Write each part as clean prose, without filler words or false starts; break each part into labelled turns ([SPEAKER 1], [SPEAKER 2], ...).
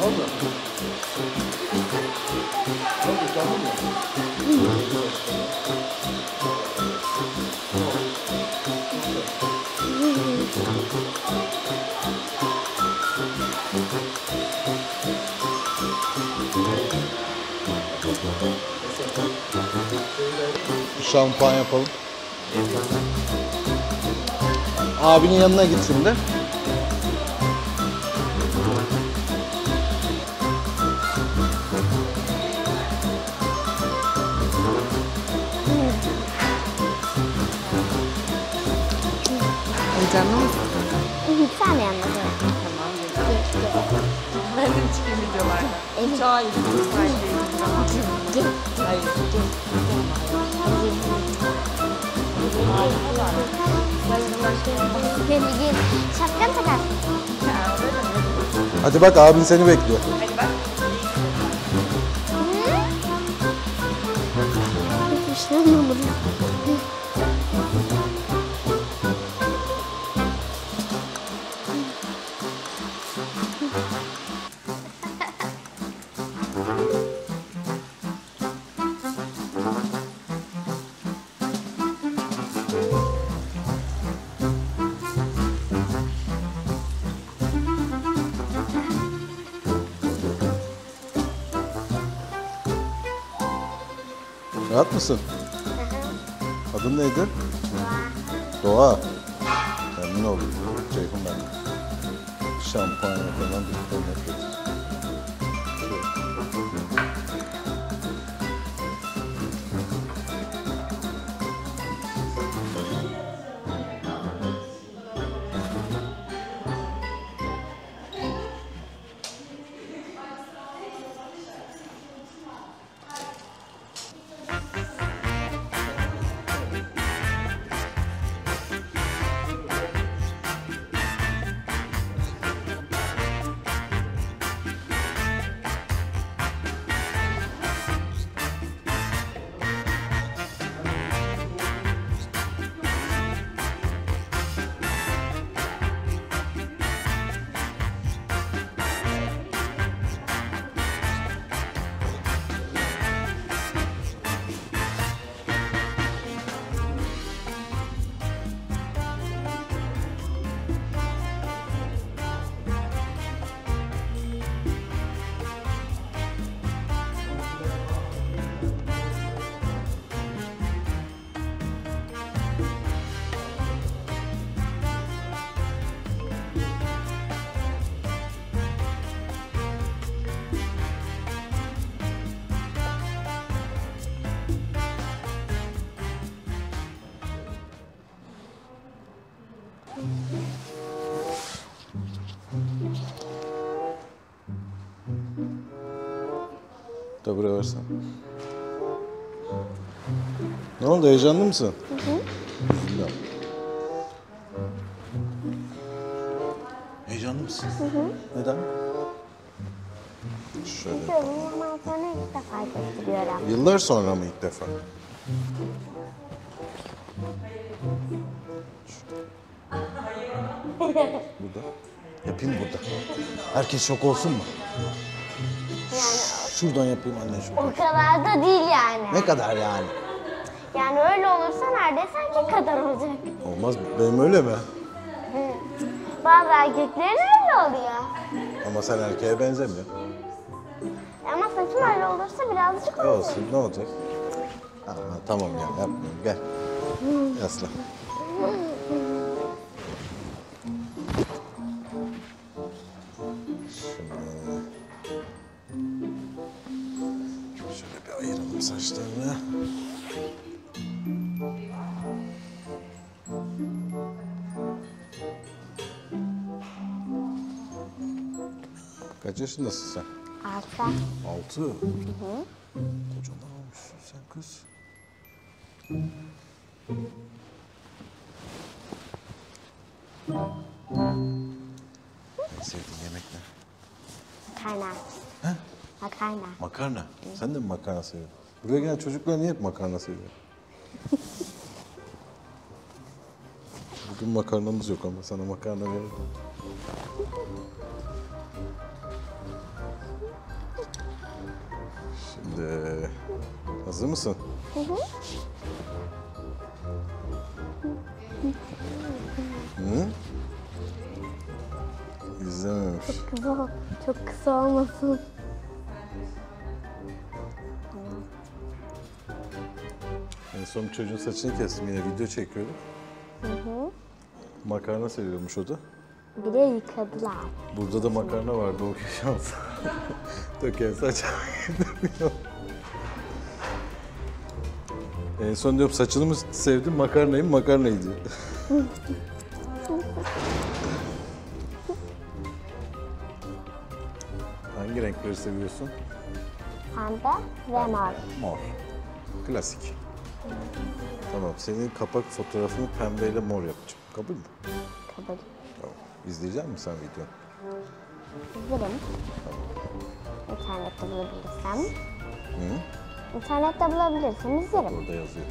[SPEAKER 1] Oldu. Oldu, tamam mı?
[SPEAKER 2] Şampuan yapalım. Abinin yanına git şimdi.
[SPEAKER 3] Heyecanlı mısın?
[SPEAKER 4] Sen de yanına.
[SPEAKER 3] Tamam. Ben de çıkayım videolar.
[SPEAKER 4] Evet.
[SPEAKER 3] Hayır. Hayır.
[SPEAKER 4] Gel. Şapkanı takar.
[SPEAKER 2] Hadi bak, abin seni bekliyor.
[SPEAKER 3] Hadi bak.
[SPEAKER 4] Hiçbir şey olmadı.
[SPEAKER 2] Rahat mısın? Adın neydi? Doğa. Memnun oldum. Ceyhun ben. Şampuan yapılan bir nefret. Da buraya versen. Ne oldu, heyecanlı mısın? Hı. Heyecanlı mısın? Neden? Şöyle.
[SPEAKER 4] Çünkü uzun zaman sonra ilk defa gösteriyorum.
[SPEAKER 2] Yıllar sonra mı ilk defa? Burada. Yapayım burada. Herkes şok olsun mu? Şuradan yapayım anne, şuradan.
[SPEAKER 4] O kadar da değil yani.
[SPEAKER 2] Ne kadar yani?
[SPEAKER 4] Yani öyle olursa neredeyse erkek kadar olacak.
[SPEAKER 2] Olmaz mı? Benim öyle mi?
[SPEAKER 4] Bazı erkeklerin öyle oluyor.
[SPEAKER 2] Ama sen erkeğe benzemiyorsun.
[SPEAKER 4] Ama saçım öyle olursa birazcık olacak.
[SPEAKER 2] Olsun, ne olacak? Aa, tamam ya, yapmayayım. Gel. Yaslan. Şöyle bir ayıralım saçlarını. Kaç yaşındasın sen?
[SPEAKER 4] 6.
[SPEAKER 2] 6. Kocaman olmuşsun sen kız. En sevdiğin yemek ne?
[SPEAKER 4] Makarna.
[SPEAKER 2] He?
[SPEAKER 4] Makarna.
[SPEAKER 2] Makarna. Sen de mi makarna seviyorsun? Buraya gelen çocuklar niye hep makarna seviyor? Bugün makarnamız yok ama sana makarna veririm. Hazır mısın?
[SPEAKER 4] Hı hı.
[SPEAKER 2] Hı? İzlememiş.
[SPEAKER 4] Çok kısa olmasın.
[SPEAKER 2] En son çocuğun saçını kestim. Yine video çekiyorduk.
[SPEAKER 4] Hı hı.
[SPEAKER 2] Makarna seviyormuş o da.
[SPEAKER 4] Bir de yıkadılar.
[SPEAKER 2] Burada da makarna vardı o şans. Döken saç. En son diyorum saçını mı sevdim makarnayı mı makarnayı diyor. Hangi renkleri seviyorsun?
[SPEAKER 4] Pembe ve mor.
[SPEAKER 2] Mor. Klasik. Tamam, senin kapak fotoğrafını pembeyle mor yapacağım. Kabul mü?
[SPEAKER 4] Kabul.
[SPEAKER 2] Tamam. İzleyecek misin sen videonu?
[SPEAKER 4] Hazırım. İnternette bulabilirsem.
[SPEAKER 2] Hı?
[SPEAKER 4] İnternette bulabilirsem izlerim.
[SPEAKER 2] Orada yazıyor.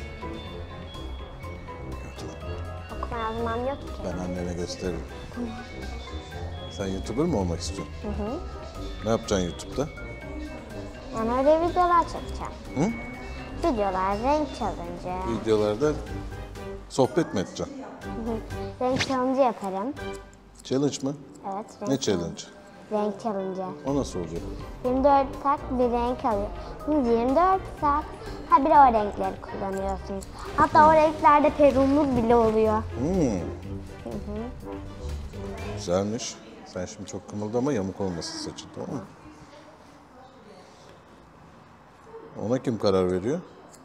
[SPEAKER 4] Okuma yazmam yok ki.
[SPEAKER 2] Ben annene gösteririm. Sen YouTuber mı olmak istiyorsun?
[SPEAKER 4] Hı hı.
[SPEAKER 2] Ne yapacaksın YouTube'da?
[SPEAKER 4] Yani öyle videolar çekeceğim.
[SPEAKER 2] Hı?
[SPEAKER 4] Videolar, renk challenge.
[SPEAKER 2] Videolarda sohbet mi edeceksin?
[SPEAKER 4] Hı hı. Renk challenge yaparım.
[SPEAKER 2] Challenge mı?
[SPEAKER 4] Evet. Renk
[SPEAKER 2] Ne challenge?
[SPEAKER 4] Renk challenge.
[SPEAKER 2] O nasıl olacak?
[SPEAKER 4] 24 saat bir renk alıyor. 24 saat bir o renkleri kullanıyorsunuz. Hatta o renklerde perumuz bile oluyor.
[SPEAKER 2] Hmm. Güzelmiş. Sen şimdi çok kımıldama, yamuk olmasın saçın, tamam mı? Ona kim karar veriyor?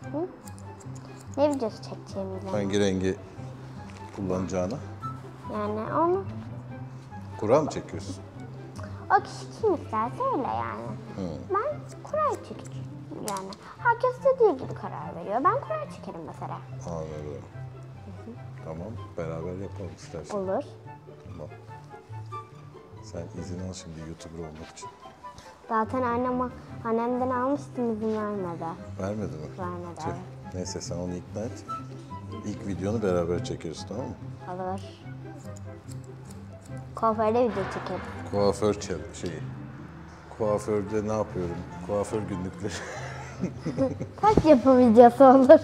[SPEAKER 4] Ne videosu çekeceğimizi.
[SPEAKER 2] Hangi rengi kullanacağına?
[SPEAKER 4] Yani onu
[SPEAKER 2] Kura mı çekiyorsun?
[SPEAKER 4] o kişi kim isterse öyle yani. Ben kuray çekeceğim yani. Herkes dediği gibi karar veriyor. Ben kuray çekerim mesela.
[SPEAKER 2] Anladım. Tamam, beraber yapalım istersen.
[SPEAKER 4] Olur.
[SPEAKER 2] Tamam. Sen izin al şimdi YouTuber olmak için.
[SPEAKER 4] Zaten annemden almıştım, izin vermedi.
[SPEAKER 2] Vermedi mi?
[SPEAKER 4] Vermedi,
[SPEAKER 2] Tüh.
[SPEAKER 4] evet.
[SPEAKER 2] Neyse sen onu ikna et. İlk videonu beraber çekeriz, tamam mı?
[SPEAKER 4] Olur. Kuaförde video çekelim.
[SPEAKER 2] Kuaför şeyi. Kuaförde ne yapıyorum? Kuaför günlükleri.
[SPEAKER 4] Kaç yapım videosu olur?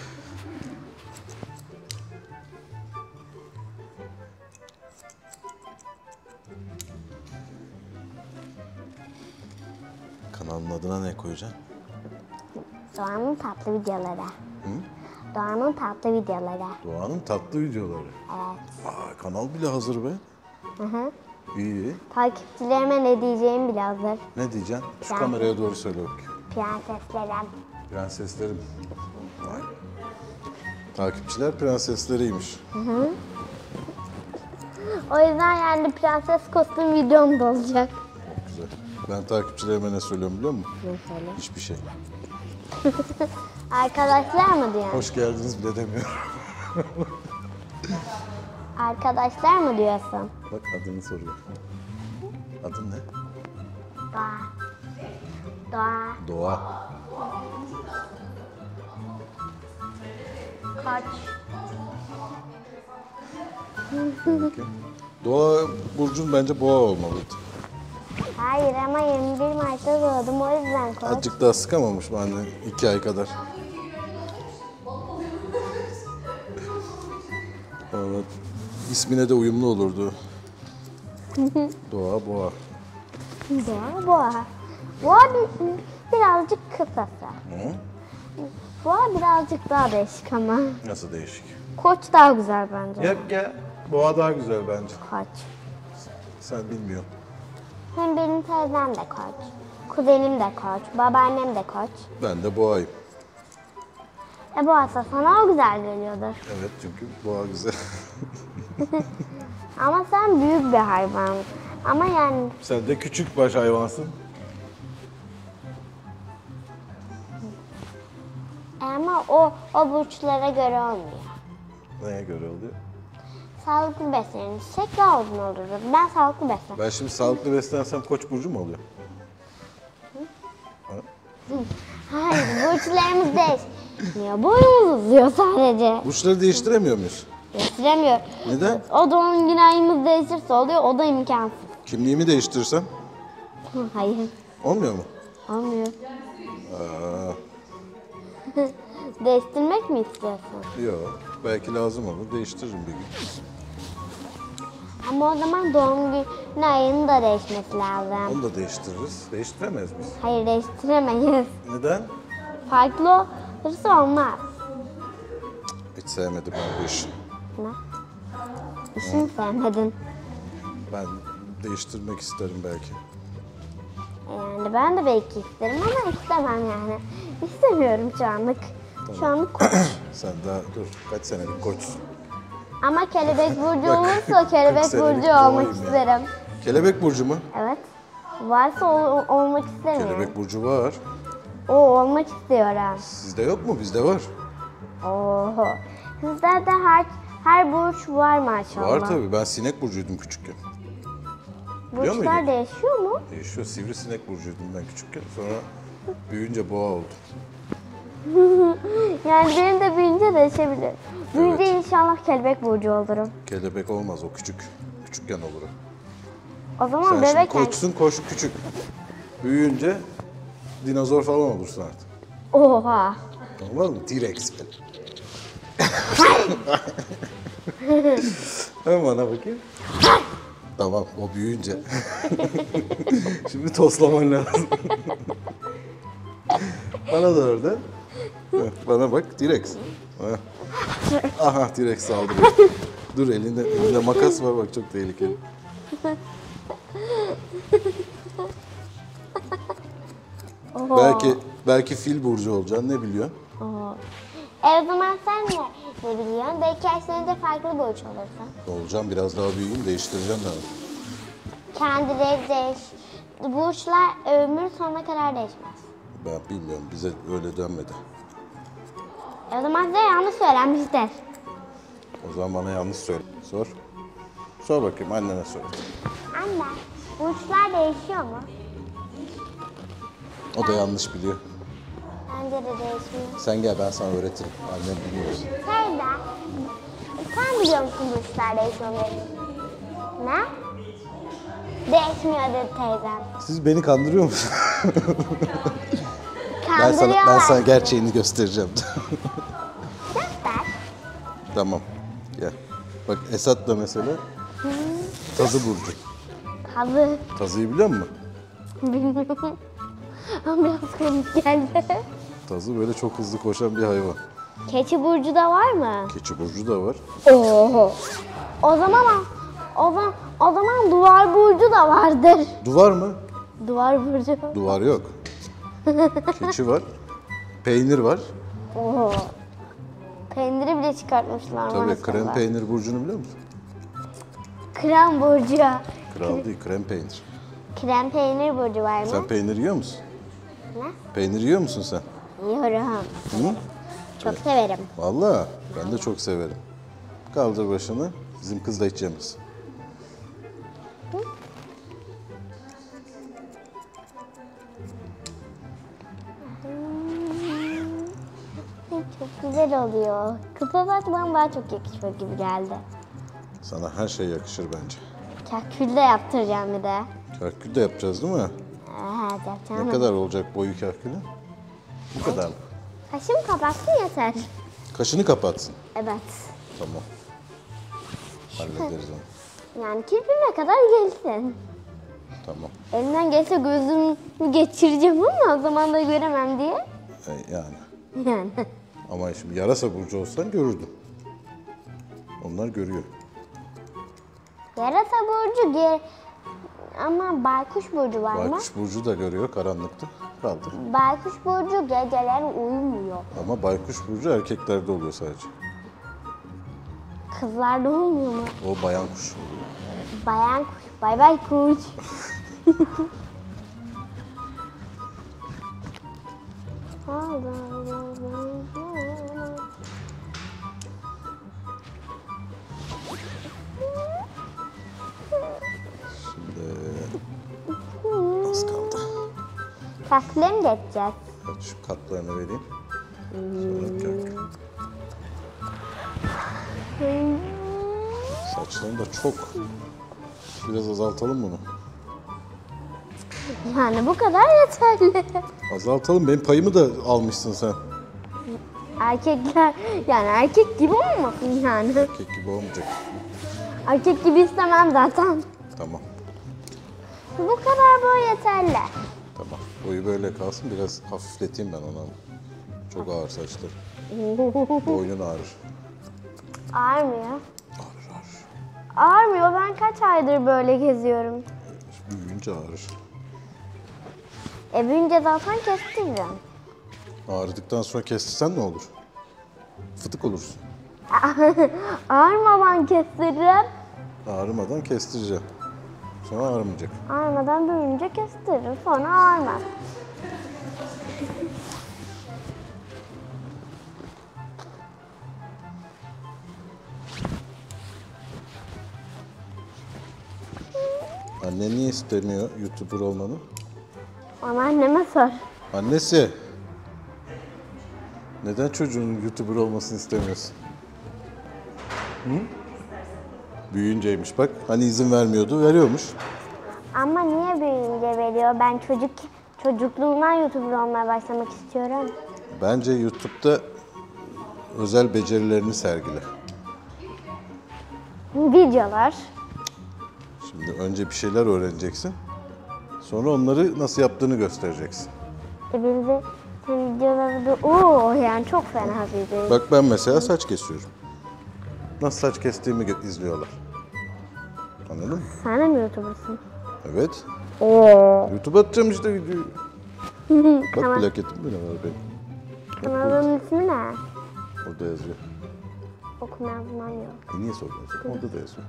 [SPEAKER 2] Kanalın adına ne koyacaksın?
[SPEAKER 4] Doğan'ın tatlı videoları. Doğan'ın tatlı videoları.
[SPEAKER 2] Doğan'ın tatlı videoları.
[SPEAKER 4] Evet.
[SPEAKER 2] Aa, kanal bile hazır be.
[SPEAKER 4] Hı hı.
[SPEAKER 2] İyi.
[SPEAKER 4] Takipçilerime ne diyeceğim bile hazır.
[SPEAKER 2] Ne diyeceksin? Şu
[SPEAKER 4] Ben-
[SPEAKER 2] kameraya doğru söyle bakayım.
[SPEAKER 4] Prenseslerim.
[SPEAKER 2] Prenseslerim. Vay. Takipçiler prensesleriymiş.
[SPEAKER 4] O yüzden yani prenses kostüm videom da olacak.
[SPEAKER 2] Çok güzel. Ben takipçilerime ne söylüyorum biliyor musun?
[SPEAKER 4] Ne söyle?
[SPEAKER 2] Hiçbir şey.
[SPEAKER 4] Arkadaşlar mı diyorsun?
[SPEAKER 2] Hoş geldiniz bile demiyorum.
[SPEAKER 4] Arkadaşlar mı diyorsun?
[SPEAKER 2] Bak adını soruyor. Adın ne?
[SPEAKER 4] Doğa. Doğa.
[SPEAKER 2] Doğa.
[SPEAKER 4] Koç.
[SPEAKER 2] Peki. Doğa burcun bence boğa olmalıydı.
[SPEAKER 4] Hayır ama 21 Mart'ta doğdum, o yüzden koç.
[SPEAKER 2] Azıcık daha sıkamamış mı anne? 2 ay kadar. Evet. İsmine de uyumlu olurdu. Doğa, boğa.
[SPEAKER 4] Doğa, boğa. Boğa birazcık kısası.
[SPEAKER 2] Hı?
[SPEAKER 4] Boğa birazcık daha değişik ama.
[SPEAKER 2] Nasıl değişik?
[SPEAKER 4] Koç daha güzel bence.
[SPEAKER 2] Yok ya. Boğa daha güzel bence.
[SPEAKER 4] Koç.
[SPEAKER 2] Sen bilmiyorsun.
[SPEAKER 4] Hem benim teyzem de koç. Kuzenim de koç. Babaannem de koç.
[SPEAKER 2] Ben de boğayım.
[SPEAKER 4] Boğasa sana o güzel geliyordur.
[SPEAKER 2] Evet çünkü boğa güzel.
[SPEAKER 4] Ama sen büyük bir hayvan. Ama yani
[SPEAKER 2] Sen de küçük baş hayvansın.
[SPEAKER 4] ama o burçlara göre olmuyor.
[SPEAKER 2] Neye göre oluyor?
[SPEAKER 4] Sağlıklı beslenirsek daha uzun oluruz. Ben sağlıklı beslenirim.
[SPEAKER 2] Ben şimdi sağlıklı beslensem koç burcu mu oluyor?
[SPEAKER 4] Hayır, burçlarımız değişmiyor. Boyumuz uzuyor sadece.
[SPEAKER 2] Burçları değiştiremiyor muyuz?
[SPEAKER 4] Değiştiremiyor.
[SPEAKER 2] Neden?
[SPEAKER 4] O doğum günü ayımız değişirse oluyor, o da imkansız.
[SPEAKER 2] Kimliğimi değiştirirsem
[SPEAKER 4] Hayır,
[SPEAKER 2] olmuyor mu?
[SPEAKER 4] olmuyor.
[SPEAKER 2] Aa,
[SPEAKER 4] Değiştirmek mi istiyorsun?
[SPEAKER 2] Yok. Belki lazım olur. Değiştiririm bir gün.
[SPEAKER 4] Ama o zaman doğum günü ayının da değişmesi lazım.
[SPEAKER 2] Onu da değiştiririz. Değiştiremeyiz biz.
[SPEAKER 4] Hayır değiştiremeyiz.
[SPEAKER 2] Neden?
[SPEAKER 4] Farklı olursa olmaz.
[SPEAKER 2] Hiç sevmedim ben bu işi.
[SPEAKER 4] Ne? İşini sevmedin.
[SPEAKER 2] Ben değiştirmek isterim belki.
[SPEAKER 4] Yani ben de belki isterim ama istemem yani. İstemiyorum şu anlık. Şu anlık koç.
[SPEAKER 2] Sen daha dur. Kaç senelik koçsun?
[SPEAKER 4] Ama kelebek burcu olursa kelebek
[SPEAKER 2] 40 senelik
[SPEAKER 4] burcu
[SPEAKER 2] boğayım
[SPEAKER 4] olmak
[SPEAKER 2] ya.
[SPEAKER 4] isterim.
[SPEAKER 2] Kelebek burcu mu?
[SPEAKER 4] Evet. Varsa olmak istemiyorum.
[SPEAKER 2] Kelebek burcu var.
[SPEAKER 4] O olmak istiyorum.
[SPEAKER 2] Sizde yok mu? Bizde var.
[SPEAKER 4] Oho. Sizde de her burç var maşallah.
[SPEAKER 2] Var tabii. Ben sinek burcuydum küçükken. Biliyor
[SPEAKER 4] Burçlar
[SPEAKER 2] muydun?
[SPEAKER 4] değişiyor mu?
[SPEAKER 2] Değişiyor. Sivrisinek burcuydum ben küçükken. Sonra büyüyünce boğa oldum.
[SPEAKER 4] Yani benim de büyüyünce değişebilir. Büyüyünce inşallah kelebek burcu olurum.
[SPEAKER 2] Kelebek olmaz o küçük. Küçükken olur o.
[SPEAKER 4] O zaman
[SPEAKER 2] Sen şimdi
[SPEAKER 4] bebekken...
[SPEAKER 2] koçsun, koç küçük. Büyüyünce dinozor falan olursun artık.
[SPEAKER 4] Oha.
[SPEAKER 2] Olmaz mı? T-Rex böyle. Hemen bana bakayım. Tamam, o büyüyünce. Şimdi toslaman lazım. Bana da orada. Bana bak, T-Rex. Aha, T-Rex saldırıyor. Dur, elinde makas var, bak çok tehlikeli. Belki fil burcu olacaksın, ne biliyorsun?
[SPEAKER 4] O zaman sen ne biliyorsun? Belki her sene farklı burç olursun.
[SPEAKER 2] Olacağım, biraz daha büyüyeyim, değiştireceğim ben.
[SPEAKER 4] Kendileri değiş. Burçlar ömür sonuna kadar değişmez.
[SPEAKER 2] Ben bilmiyorum, bize öyle denmedi.
[SPEAKER 4] O zaman size yanlış söylenmiştir.
[SPEAKER 2] O zaman bana yanlış söyle. Sor. Sor bakayım, annene sor.
[SPEAKER 4] Anne, burçlar değişiyor mu?
[SPEAKER 2] O da yanlış biliyor.
[SPEAKER 4] Bence de değişmiyor.
[SPEAKER 2] Sen gel, ben sana öğretirim. Annem bilmiyor.
[SPEAKER 4] Teyze, sen biliyor musun burçlar değişiyor mu? Ne? Değişmiyor dedi teyzem.
[SPEAKER 2] Siz beni kandırıyor musunuz? ben
[SPEAKER 4] Kandırıyorlar.
[SPEAKER 2] sana gerçeğini göstereceğim.
[SPEAKER 4] Göster.
[SPEAKER 2] Tamam. Gel. Bak Esat da mesela Tazı burcu.
[SPEAKER 4] Kazı.
[SPEAKER 2] Tazı'yı biliyor musun?
[SPEAKER 4] Bilmiyorum. Ama biraz komik geldi.
[SPEAKER 2] Tazı böyle çok hızlı koşan bir hayvan.
[SPEAKER 4] Keçi burcu da var mı?
[SPEAKER 2] Keçi burcu da var.
[SPEAKER 4] Oho. O zaman duvar burcu da vardır.
[SPEAKER 2] Duvar mı?
[SPEAKER 4] Duvar burcu.
[SPEAKER 2] Duvar yok. Keçi var. Peynir var.
[SPEAKER 4] Oho. Peyniri bile çıkartmışlar
[SPEAKER 2] Tabii
[SPEAKER 4] maşallah.
[SPEAKER 2] krem peynir burcunu biliyor musun?
[SPEAKER 4] Krem burcu.
[SPEAKER 2] Kral değil, krem peynir.
[SPEAKER 4] Krem peynir burcu var mı?
[SPEAKER 2] Sen peynir yiyor musun?
[SPEAKER 4] Ne?
[SPEAKER 2] Peynir yiyor musun sen?
[SPEAKER 4] Yiyorum.
[SPEAKER 2] Hı?
[SPEAKER 4] Çok severim.
[SPEAKER 2] Vallahi ben de çok severim. Kaldır başını. Bizim kız da hiç yemez.
[SPEAKER 4] Çok güzel oluyor. Kıpa batman daha çok yakışıyor gibi geldi.
[SPEAKER 2] Sana her şey yakışır bence.
[SPEAKER 4] Kahkül de yaptıracağım bir de.
[SPEAKER 2] Kahkül de yapacağız değil mi?
[SPEAKER 4] Evet yapacağım.
[SPEAKER 2] Ne kadar olacak boyu kahkülün? Bu kadar mı?
[SPEAKER 4] Kaşım kapatsın yeter.
[SPEAKER 2] Kaşını kapatsın.
[SPEAKER 4] Evet.
[SPEAKER 2] Tamam. Hallederiz onu.
[SPEAKER 4] Yani kirpime kadar gelsin.
[SPEAKER 2] Tamam.
[SPEAKER 4] Elimden gelse gözümü geçireceğim ama o zaman da göremem diye.
[SPEAKER 2] Yani.
[SPEAKER 4] Yani.
[SPEAKER 2] Ama şimdi yarasa burcu olsan görürdün. Onlar görüyor.
[SPEAKER 4] Yarasa burcu ama baykuş burcu var mı?
[SPEAKER 2] Baykuş burcu da görüyor karanlıkta. Kaldır.
[SPEAKER 4] Baykuş burcu geceleri uyumuyor.
[SPEAKER 2] Ama baykuş burcu erkeklerde oluyor sadece.
[SPEAKER 4] Kızlarda olmuyor mu?
[SPEAKER 2] O bayan kuş.
[SPEAKER 4] Bayan kuş, bay bay kuş.
[SPEAKER 2] Şimdi az kaldı.
[SPEAKER 4] Kakle mi geçeceğiz?
[SPEAKER 2] Bak şu katlarını vereyim. Sonra kahkül. Saçlarını da çok. Biraz azaltalım bunu.
[SPEAKER 4] Yani bu kadar yeterli.
[SPEAKER 2] Azaltalım. Benim payımı da almışsın sen.
[SPEAKER 4] Erkekler yani erkek gibi olmasın yani.
[SPEAKER 2] Erkek gibi olmayacak.
[SPEAKER 4] Erkek gibi istemem zaten.
[SPEAKER 2] Tamam.
[SPEAKER 4] Bu kadar boy yeterli.
[SPEAKER 2] Tamam. Boyu böyle kalsın. Biraz hafifleteyim ben ona. Çok ağır saçları. Boynun ağrır.
[SPEAKER 4] Ağrmıyor.
[SPEAKER 2] Ağrır ağrır.
[SPEAKER 4] Ağrmıyor. Ben kaç aydır böyle geziyorum.
[SPEAKER 2] Büyüyünce ağrır.
[SPEAKER 4] Büyünce zaten kestireceğim.
[SPEAKER 2] Ağrıdıktan sonra kestirsen ne olur? Fıtık olursun.
[SPEAKER 4] Ağrımadan kestiririm.
[SPEAKER 2] Ağrımadan kestireceğim. Sonra ağrımayacak.
[SPEAKER 4] Ağrımadan büyüyünce kestiririm. Sonra ağrımaz.
[SPEAKER 2] Annen niye istemiyor YouTuber olmanı?
[SPEAKER 4] Onu anneme sor.
[SPEAKER 2] Annesi. Neden çocuğun YouTuber olmasını istemiyorsun? Hı? Büyüyünceymiş bak. Hani izin vermiyordu, veriyormuş.
[SPEAKER 4] Ama niye büyüyünce veriyor? Ben çocukluğumdan YouTuber olmaya başlamak istiyorum.
[SPEAKER 2] Bence YouTube'da özel becerilerini sergile.
[SPEAKER 4] Videolar.
[SPEAKER 2] Şimdi önce bir şeyler öğreneceksin. Sonra onları nasıl yaptığını göstereceksin.
[SPEAKER 4] Bir de sen videoları da yani çok fena video.
[SPEAKER 2] Bak ben mesela saç kesiyorum. Nasıl saç kestiğimi izliyorlar. Anladın mı?
[SPEAKER 4] Sen de mi YouTuber'sın?
[SPEAKER 2] Evet.
[SPEAKER 4] Oo.
[SPEAKER 2] YouTube'a atacağım işte videoyu. Bak
[SPEAKER 4] Tamam.
[SPEAKER 2] plaketim bile var benim.
[SPEAKER 4] Kanalın ismi ne?
[SPEAKER 2] Orada yazıyor.
[SPEAKER 4] Okuma yazmam yok.
[SPEAKER 2] Niye soruyorsun? Orada da yazıyor.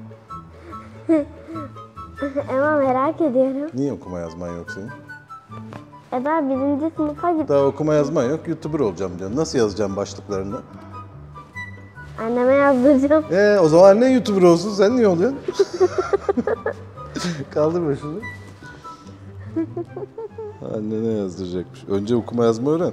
[SPEAKER 4] Ama merak ediyorum.
[SPEAKER 2] Niye okuma yazman yok senin?
[SPEAKER 4] Eda 1. sınıfa git.
[SPEAKER 2] Daha okuma yazman yok, YouTuber olacağım diyorsun. Nasıl yazacağım başlıklarını?
[SPEAKER 4] Anneme yazdıracağım.
[SPEAKER 2] O zaman annen YouTuber olsun, sen niye oluyorsun? Kaldır başını. Annene yazdıracakmış. Önce okuma yazma öğren.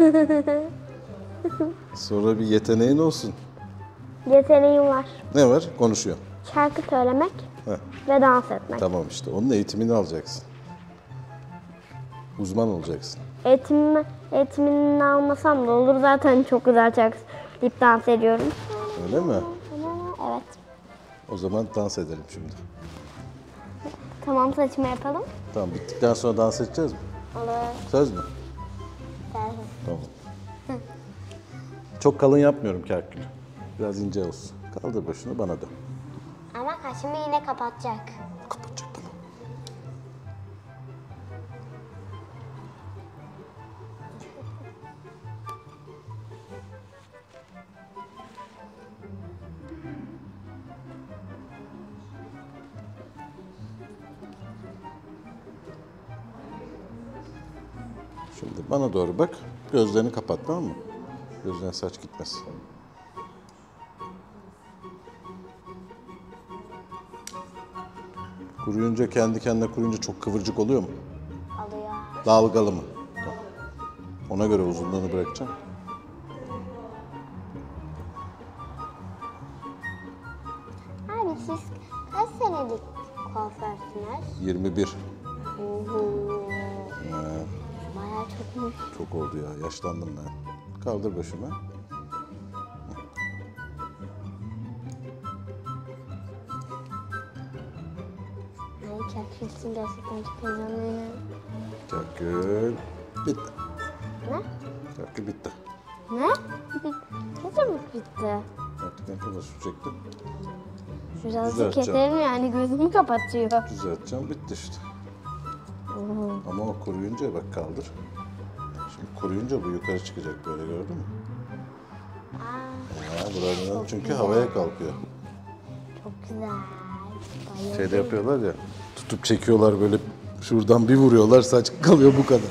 [SPEAKER 2] Sonra bir yeteneğin olsun.
[SPEAKER 4] Yeteneğim var.
[SPEAKER 2] Ne var? Konuşuyor.
[SPEAKER 4] Şarkı söylemek
[SPEAKER 2] Heh.
[SPEAKER 4] ve dans etmek.
[SPEAKER 2] Tamam işte, onun eğitimini alacaksın. Uzman olacaksın.
[SPEAKER 4] Eğitimini almasam da olur. Zaten çok güzel şarkı söyleyip dans ediyorum.
[SPEAKER 2] Öyle mi?
[SPEAKER 4] Evet.
[SPEAKER 2] O zaman dans edelim şimdi.
[SPEAKER 4] Tamam, saçımı yapalım.
[SPEAKER 2] Tamam, bittikten sonra dans edeceğiz mi?
[SPEAKER 4] Olur.
[SPEAKER 2] Söz mü?
[SPEAKER 4] Güzel.
[SPEAKER 2] Tamam. Çok kalın yapmıyorum kerkülü. Biraz ince olsun. Kaldır başını, bana dön.
[SPEAKER 4] Ama kaşımı yine kapatacak.
[SPEAKER 2] Kapatacak bunu. Şimdi bana doğru bak. Gözlerini kapat, tamam mı? Gözlerine saç gitmesin. Kuruyunca, kendi kendine kuruyunca çok kıvırcık oluyor mu?
[SPEAKER 4] Alıyor.
[SPEAKER 2] Dalgalı mı? Ona göre uzunluğunu bırakacağım.
[SPEAKER 4] Abi siz kaç senelik kuaförsünüz?
[SPEAKER 2] 21.
[SPEAKER 4] Bayağı çokmuş.
[SPEAKER 2] Çok oldu ya, yaşlandım ben. Kaldır başımı.
[SPEAKER 4] Ay çakıyorsun gerçekten çok heyecanlıyım.
[SPEAKER 2] Kerkül. Bitti.
[SPEAKER 4] Ne?
[SPEAKER 2] Kerkül bitti.
[SPEAKER 4] Ne? Kesin mi bitti?
[SPEAKER 2] Artık ne kadar sürecekti?
[SPEAKER 4] Şurası
[SPEAKER 2] Düzelteceğim.
[SPEAKER 4] keserim yani gözümü kapatıyor.
[SPEAKER 2] Düzelteceğim, bitti işte. Ama o kuruyunca bak kaldır. Şimdi kuruyunca bu yukarı çıkacak böyle, gördün mü? Ya buradan çünkü havaya kalkıyor.
[SPEAKER 4] Çok güzel. Bayıldım.
[SPEAKER 2] Şeyde yapıyorlar ya, tutup çekiyorlar böyle, şuradan bir vuruyorlar, saç kalıyor bu kadar.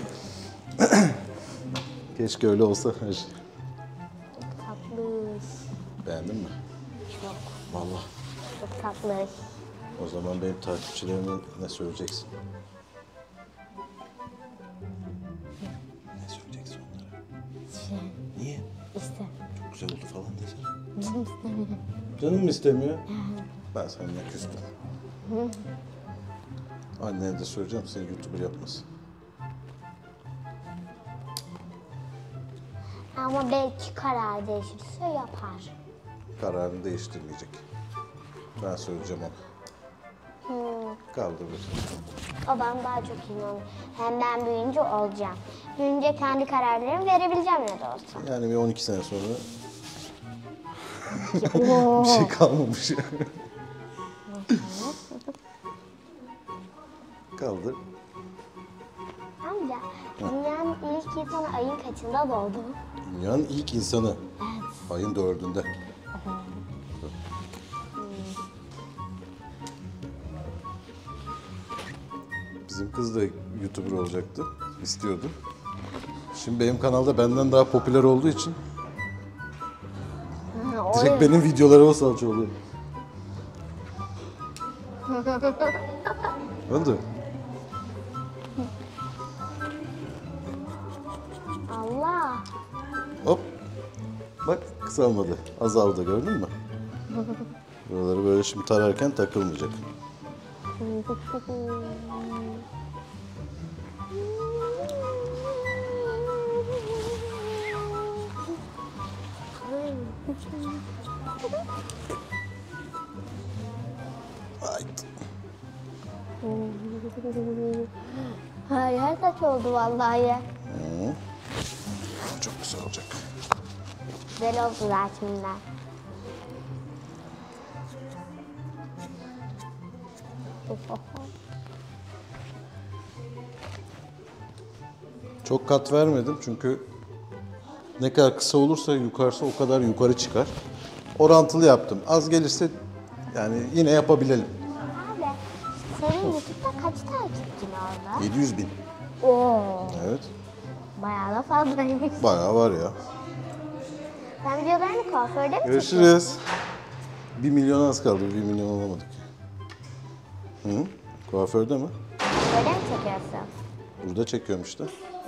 [SPEAKER 2] Keşke öyle olsa her şey.
[SPEAKER 4] Tatlı.
[SPEAKER 2] Beğendin mi?
[SPEAKER 4] Çok.
[SPEAKER 2] Vallahi.
[SPEAKER 4] Çok tatlı.
[SPEAKER 2] O zaman benim takipçilerime ne söyleyeceksin? Ne söyleyeceksin onlara?
[SPEAKER 4] Şey,
[SPEAKER 2] Niye?
[SPEAKER 4] işte.
[SPEAKER 2] Çok güzel oldu falan desene.
[SPEAKER 4] Canım istemiyor.
[SPEAKER 2] Canım mı istemiyor? Ben seninle küstüm. Annene de söyleyeceğim, seni YouTuber yapmasın.
[SPEAKER 4] Ama belki karar değişirse yapar.
[SPEAKER 2] Kararını değiştirmeyecek. Ben söyleyeceğim ona. Kaldır bakalım.
[SPEAKER 4] O bana daha çok inanıyor. Hem ben büyüyünce olacağım. Büyüyünce kendi kararlarımı verebileceğim ne de olsa.
[SPEAKER 2] Yani bir 12 sene sonra bir şey kalmamış. Kaldır.
[SPEAKER 4] Amca, dünyanın ilk insanı ayın kaçında doğdu?
[SPEAKER 2] Dünyanın ilk insanı. Ayın 4'ünde. Bizim kız da YouTuber olacaktı. İstiyordu. Şimdi benim kanalda benden daha popüler olduğu için direkt benim videolarıma salça oluyor. Oldu.
[SPEAKER 4] Allah.
[SPEAKER 2] Hop. Bak kısalmadı. Azaldı gördün mü? Buraları böyle şimdi tararken takılmayacak. Haydi.
[SPEAKER 4] Her saç oldu vallahi.
[SPEAKER 2] Çok güzel olacak.
[SPEAKER 4] Güzel oldu zaten.
[SPEAKER 2] Çok kat vermedim çünkü ne kadar kısa olursa yukarısı o kadar yukarı çıkar. Orantılı yaptım. Az gelirse yani yine yapabilelim.
[SPEAKER 4] Abi, senin YouTube'da kaç takipçin orada?
[SPEAKER 2] 700.000.
[SPEAKER 4] Oo,
[SPEAKER 2] Evet.
[SPEAKER 4] bayağı da fazlaymış.
[SPEAKER 2] Bayağı var ya.
[SPEAKER 4] Sen videolarını kuaförde mi çekiyorsun?
[SPEAKER 2] Görüşürüz. 1 milyon az kaldı. 1 milyon olamadık. Hı? Kuaförde mi?
[SPEAKER 4] Kuaförde mi çekiyorsun?
[SPEAKER 2] Burada çekiyorum işte.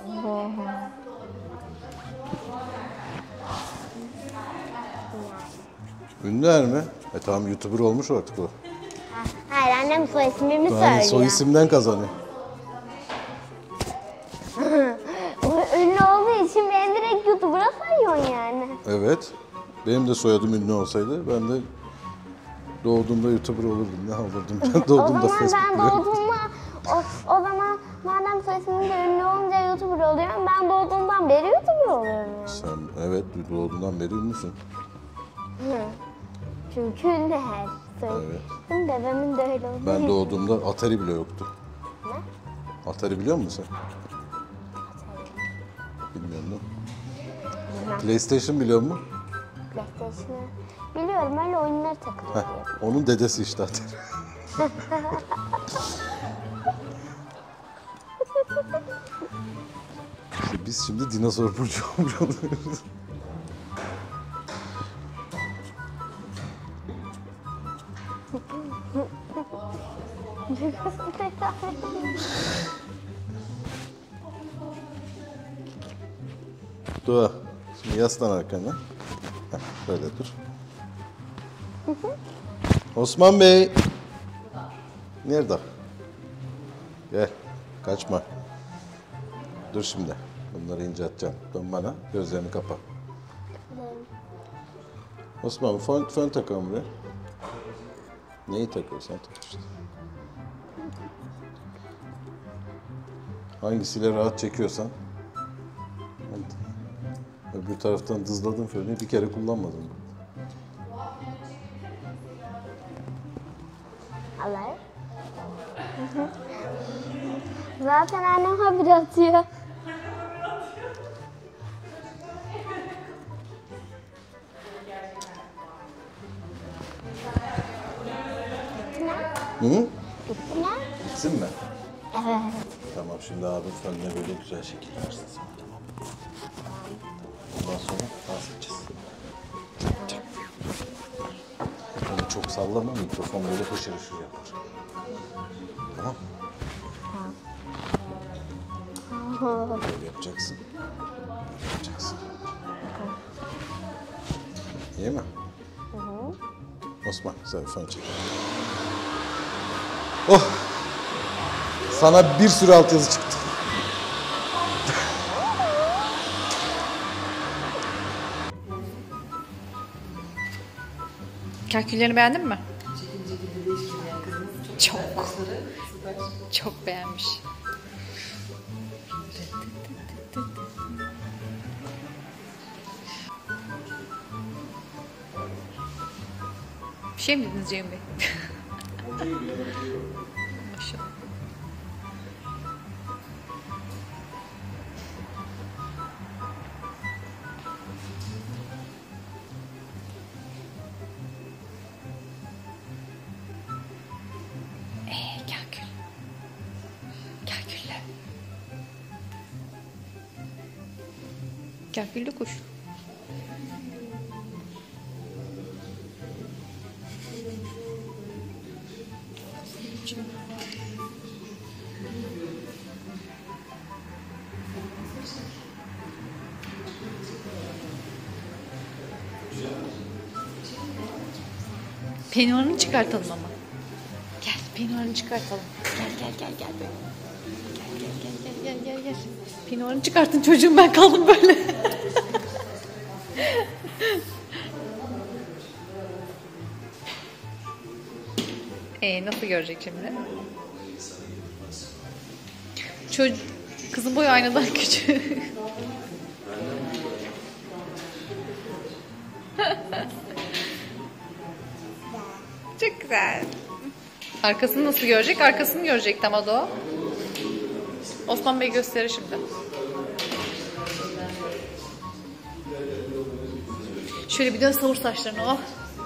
[SPEAKER 2] Ünlüler mi? Tamam YouTuber olmuş artık o.
[SPEAKER 4] Hayır, annem soy ismimi
[SPEAKER 2] Yani
[SPEAKER 4] söylüyor.
[SPEAKER 2] soy isimden kazanıyor.
[SPEAKER 4] O ünlü olduğu için beni direkt YouTuber'a sayıyorsun yani.
[SPEAKER 2] Evet. Benim de soyadım ünlü olsaydı ben de doğduğumda YouTuber olurdum. Ne olurdum? Ben
[SPEAKER 4] O
[SPEAKER 2] doğduğumda
[SPEAKER 4] zaman ben
[SPEAKER 2] Facebook'ta.
[SPEAKER 4] doğduğumda, o zaman madem soy ismim de ünlü olunca YouTuber oluyorum, ben doğduğumdan beri YouTuber oluyorum yani.
[SPEAKER 2] Sen evet doğduğundan beri ünlüsün.
[SPEAKER 4] Çünkü ünlü her soy.
[SPEAKER 2] Evet.
[SPEAKER 4] Benim bebemin de öyle oldu.
[SPEAKER 2] Ben doğduğumda Atari bile yoktu.
[SPEAKER 4] Ne?
[SPEAKER 2] Atari biliyor musun sen? Bilmiyorum değil mi?
[SPEAKER 4] Bilmem.
[SPEAKER 2] PlayStation biliyor musun?
[SPEAKER 4] PlayStation'ı biliyorum, öyle oyunlar takılıyor diye.
[SPEAKER 2] Onun dedesi işte Atari. İşte biz şimdi dinozor burcu olmuş oluyoruz. Doğa. Şimdi yaslan arkana. Heh, böyle dur. Osman Bey. Nerede? Gel. Kaçma. Dur şimdi. Bunları incelteceğim. Dön bana. Gözlerini kapa. Osman fön takalım buraya. Neyi takıyorsan tak işte. Hangisiyle rahat çekiyorsan. Hadi. Öbür taraftan dızladın fönü bir kere kullanmadın.
[SPEAKER 4] Allah. Zaten annem habire atıyor.
[SPEAKER 2] Hı?
[SPEAKER 4] Ne?
[SPEAKER 2] Bitsin mi?
[SPEAKER 4] Evet.
[SPEAKER 2] Tamam şimdi abim fönüne böyle güzel şekil versin sana tamam. Ondan sonra dans edeceğiz. Çak. Onu çok sallama mikrofon böyle hışır hışır yapar. Tamam. Böyle yapacaksın. Böyle yapacaksın. İyi mi? Osman sen fön çek. Oh! Sana bir sürü altyazı çıktı.
[SPEAKER 3] Kaküllerini beğendin mi? Çok. Çok beğenmiş. Bir şey mi dediniz Ceyhun Bey? Maşallah. Kakül. Kakülle. Kaküllü kuş. Peynirini çıkartalım ama. Gel peynirini çıkartalım. Gel. Gel. Peynirini çıkartın çocuğum, ben kaldım böyle. Nasıl görecek şimdi? Kızın boyu aynadan küçük. Çok güzel. Arkasını nasıl görecek? Arkasını görecek tam o. Osman Bey gösterir şimdi. Şöyle bir dön, savur saçlarını o.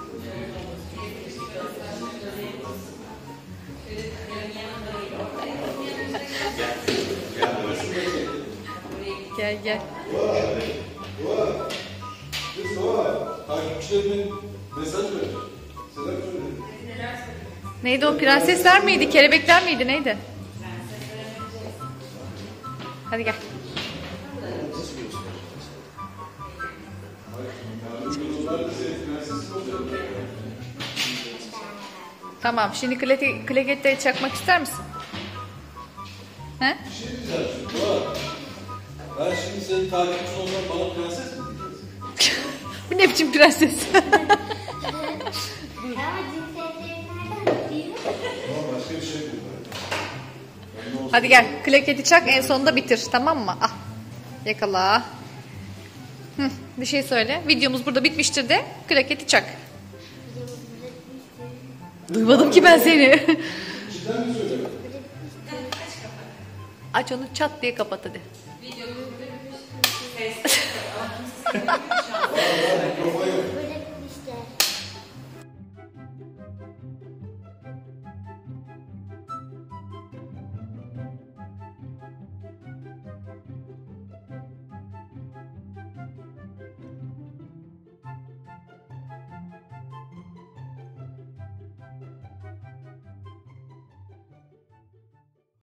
[SPEAKER 3] Gel.
[SPEAKER 1] Takipçilerimin mesaj ver. Selam söyle.
[SPEAKER 3] Neydi o? Prensesler miydi? Kelebekler miydi? Neydi? Hadi gel. Tamam. Şimdi klekette çakmak ister misin? He?
[SPEAKER 1] Bir şey diyeceğim şimdi. Bak. Ben şimdi senin takipçin olsam bana prenses mi diyeceksin?
[SPEAKER 3] Bu ne biçim prenses?
[SPEAKER 4] Ama cinsiyetlerinden değil mi?
[SPEAKER 1] Ama başka bir şey değil.
[SPEAKER 3] Hadi gel. Kleketi çak, en sonunda bitir. Tamam mı? Ah. Yakala. Bir şey söyle. Videomuz burada bitmiştir de kleketi çak. Duymadım ki ben seni.
[SPEAKER 1] Cidden mi söylüyorum?
[SPEAKER 3] Aç onu, çat diye kapat hadi.
[SPEAKER 4] Böyle